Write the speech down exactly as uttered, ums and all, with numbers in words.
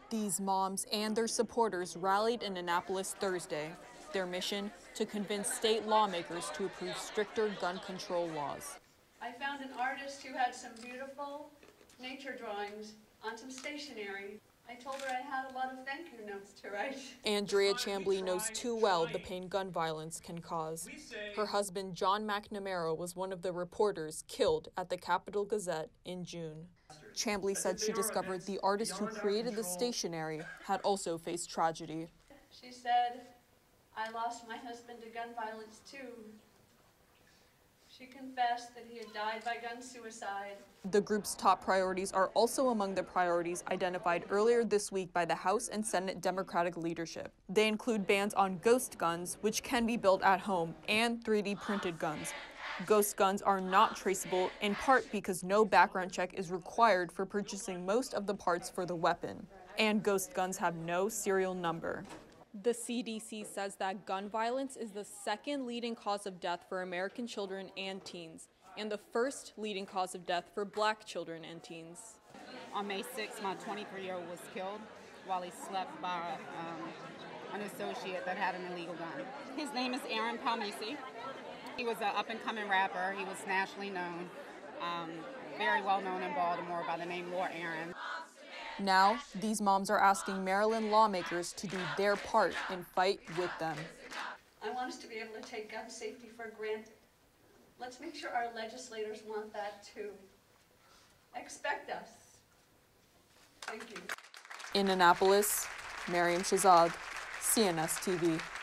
These moms and their supporters rallied in Annapolis Thursday. Their mission, to convince state lawmakers to approve stricter gun control laws. I found an artist who had some beautiful nature drawings on some stationery. I told her I had a lot of thank you notes to write. Andrea Chambly knows too well the pain gun violence can cause. Her husband, John McNamara, was one of the reporters killed at the Capitol Gazette in June. Chambly said she discovered the artist who created the stationery had also faced tragedy. She said, I lost my husband to gun violence too. She confessed that he had died by gun suicide. The group's top priorities are also among the priorities identified earlier this week by the House and Senate Democratic leadership. They include bans on ghost guns, which can be built at home, and three D printed guns. Ghost guns are not traceable, in part because no background check is required for purchasing most of the parts for the weapon. And ghost guns have no serial number. The C D C says that gun violence is the second leading cause of death for American children and teens, and the first leading cause of death for black children and teens. On May sixth, my twenty-three-year-old was killed while he slept by um, an associate that had an illegal gun. His name is Aaron Palmisi. He was an up-and-coming rapper. He was nationally known, um, very well known in Baltimore by the name Lord Aaron. Now, these moms are asking Maryland lawmakers to do their part and fight with them. I want us to be able to take gun safety for granted. Let's make sure our legislators want that too. Expect us. Thank you. In Annapolis, Miriam Shazad, C N S T V.